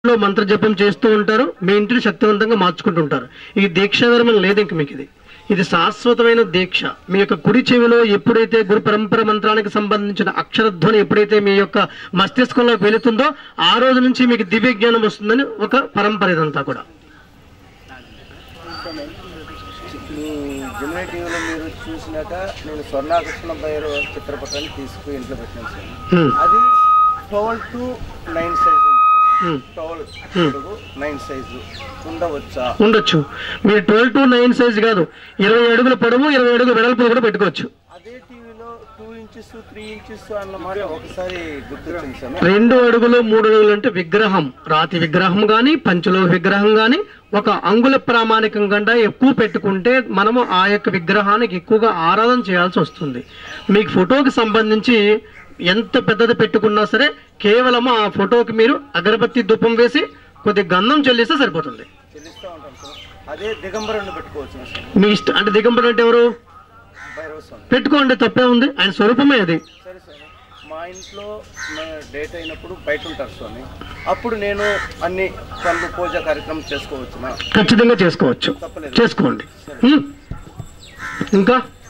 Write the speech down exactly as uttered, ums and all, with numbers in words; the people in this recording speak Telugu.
లో మంత్ర జపం చేస్తూ ఉంటారు, మీ ఇంటిని శక్తివంతంగా మార్చుకుంటుంటారు. ఈ దీక్షాధర్మం లేదు ఇంక మీకు. ఇది ఇది శాశ్వతమైన దీక్ష. మీ యొక్క కుడి చెవిలో ఎప్పుడైతే గురు పరంపర మంత్రానికి సంబంధించిన అక్షరధ్వని ఎప్పుడైతే మీ యొక్క మస్తిష్కంలోకి వెళుతుందో ఆ రోజు నుంచి మీకు దివ్య జ్ఞానం వస్తుందని ఒక పరంపర. ఇదంతా కూడా జమినీ టీవీలో మీరు చూసినాక నేను స్వర్ణాకృష్ణ భైరవ చిత్రపటాన్ని తీసుకుని ఇంట్లో పెట్టాను సార్. అది twelve to nine size nine size ఉండవచ్చా? ఉండొచ్చు. మీరు ట్వెల్వ్ టు నైన్ సైజ్ కాదు, ఇరవై అడుగుల పొడవు ఇరవై అడుగుల వెడల్పు కూడా పెట్టుకోవచ్చు. అదే టీవీలో టూ ఇంచెస్ త్రీ ఇంచెస్ అన్నమాట ఒకసారి గుర్తొచ్చింది సార్. రెండు అడుగులు మూడు అడుగులు అంటే విగ్రహం, రాతి విగ్రహం కానీ పంచలోహ విగ్రహం కానీ ఒక అంగుళ ప్రామాణికం కంటే ఎక్కువ పెట్టుకుంటే మనము ఆ యొక్క విగ్రహానికి ఎక్కువగా ఆరాధన చేయాల్సి వస్తుంది. మీకు ఫోటోకి సంబంధించి ఎంత పెద్దది పెట్టుకున్నా సరే కేవలం ఆ ఫోటోకి మీరు అగరబత్తి ధూపం వేసి కొద్ది గంధం చెల్లిస్తే సరిపోతుంది. మీ ఇష్టం. అంటే దిగంబరం అంటే ఎవరు? పెట్టుకోండి, తప్పే ఉంది, ఆయన స్వరూపమే అది. మా ఇంట్లో డేట్ అయినప్పుడు బయట ఉంటారు స్వామి, అప్పుడు నేను అన్ని పనులు పూజ కార్యక్రమం చేసుకోవచ్చు? ఖచ్చితంగా చేసుకోవచ్చు, చేసుకోండి. ఇంకా